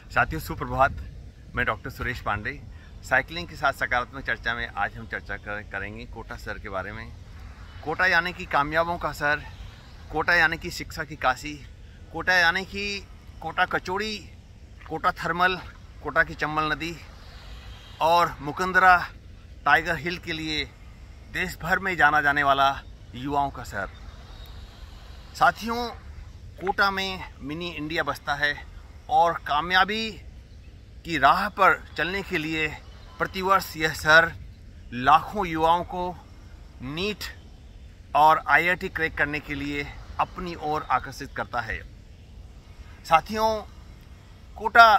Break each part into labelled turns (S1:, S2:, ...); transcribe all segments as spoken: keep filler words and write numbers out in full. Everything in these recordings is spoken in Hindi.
S1: साथियों सुप्रभात, मैं डॉक्टर सुरेश पांडे। साइकिलिंग के साथ सकारात्मक चर्चा में आज हम चर्चा कर, करेंगे कोटा शहर के बारे में। कोटा यानी कि कामयाबों का शहर, कोटा यानी कि शिक्षा की काशी, कोटा यानी कि कोटा कचौड़ी, कोटा थर्मल, कोटा की चंबल नदी और मुकंदरा टाइगर हिल के लिए देश भर में जाना जाने वाला युवाओं का शहर। साथियों, कोटा में मिनी इंडिया बसता है और कामयाबी की राह पर चलने के लिए प्रतिवर्ष यह शहर लाखों युवाओं को नीट और आई आई टी क्रैक करने के लिए अपनी ओर आकर्षित करता है। साथियों, कोटा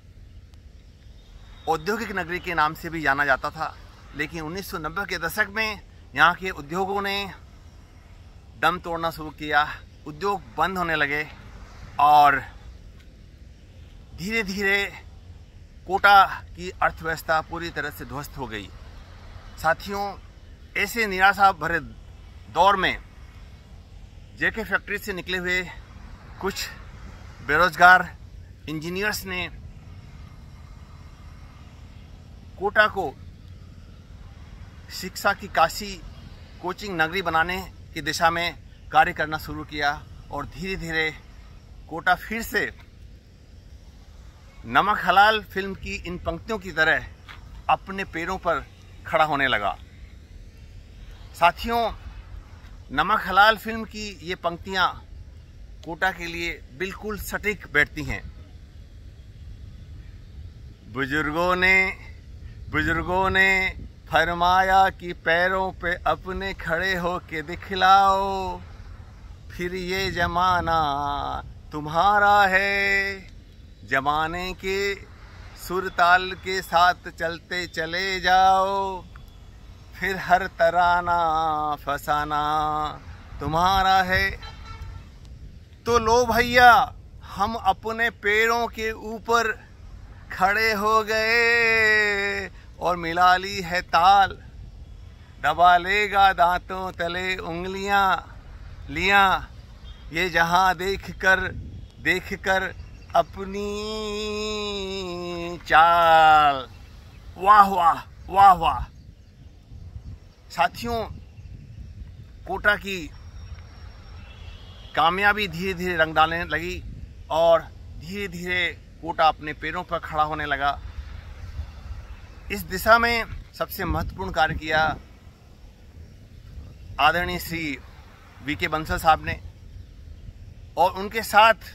S1: औद्योगिक नगरी के नाम से भी जाना जाता था, लेकिन उन्नीस सौ नब्बे के दशक में यहाँ के उद्योगों ने दम तोड़ना शुरू किया, उद्योग बंद होने लगे और धीरे धीरे कोटा की अर्थव्यवस्था पूरी तरह से ध्वस्त हो गई। साथियों, ऐसे निराशा भरे दौर में जेके फैक्ट्री से निकले हुए कुछ बेरोजगार इंजीनियर्स ने कोटा को शिक्षा की काशी, कोचिंग नगरी बनाने की दिशा में कार्य करना शुरू किया और धीरे धीरे कोटा फिर से नमक हलाल फिल्म की इन पंक्तियों की तरह अपने पैरों पर खड़ा होने लगा। साथियों, नमक हलाल फिल्म की ये पंक्तियां कोटा के लिए बिल्कुल सटीक बैठती हैं। बुजुर्गों ने बुजुर्गों ने फरमाया कि पैरों पे अपने खड़े होके दिखलाओ, फिर ये जमाना तुम्हारा है। जमाने के सुर ताल के साथ चलते चले जाओ, फिर हर तराना फसाना तुम्हारा है। तो लो भैया, हम अपने पैरों के ऊपर खड़े हो गए और मिला ली है ताल। दबा लेगा दांतों तले उंगलियां लियां, ये जहां देख कर देख कर अपनी चाल। वाह वाह वाह वाह। साथियों, कोटा की कामयाबी धीरे धीरे रंग डालने लगी और धीरे धीरे कोटा अपने पैरों पर खड़ा होने लगा। इस दिशा में सबसे महत्वपूर्ण कार्य किया आदरणीय श्री वी के बंसल साहब ने, और उनके साथ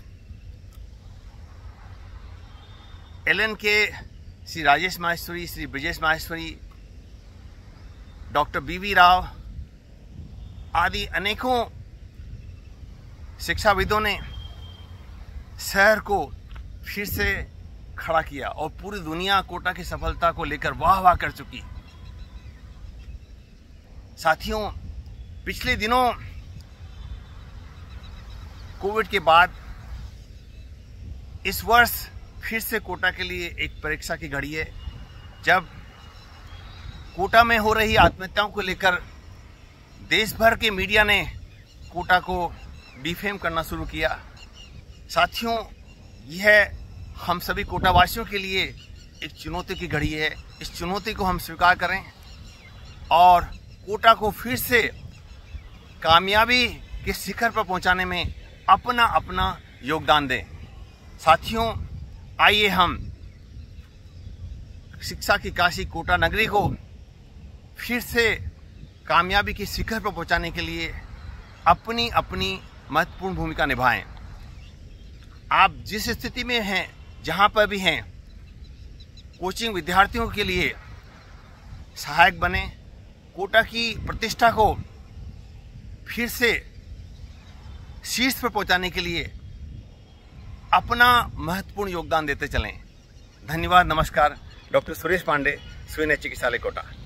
S1: एल एन के Shri Rajesh Maheshwari, Shri Brajesh Maheshwari, doctor B V Rao आदि अनेकों शिक्षाविदों ने शहर को फिर से खड़ा किया और पूरी दुनिया कोटा की सफलता को लेकर वाह वाह कर चुकी। साथियों, पिछले दिनों कोविड के बाद इस वर्ष फिर से कोटा के लिए एक परीक्षा की घड़ी है, जब कोटा में हो रही आत्महत्याओं को लेकर देश भर के मीडिया ने कोटा को डिफेम करना शुरू किया। साथियों, यह हम सभी कोटावासियों के लिए एक चुनौती की घड़ी है। इस चुनौती को हम स्वीकार करें और कोटा को फिर से कामयाबी के शिखर पर पहुंचाने में अपना अपना योगदान दें। साथियों, आइए हम शिक्षा की काशी कोटा नगरी को फिर से कामयाबी के शिखर पर पहुंचाने के लिए अपनी अपनी महत्वपूर्ण भूमिका निभाएं। आप जिस स्थिति में हैं, जहां पर भी हैं, कोचिंग विद्यार्थियों के लिए सहायक बने। कोटा की प्रतिष्ठा को फिर से शीर्ष पर पहुंचाने के लिए अपना महत्वपूर्ण योगदान देते चलें। धन्यवाद। नमस्कार। डॉक्टर सुरेश पांडे, सुविनय चिकित्सालय कोटा।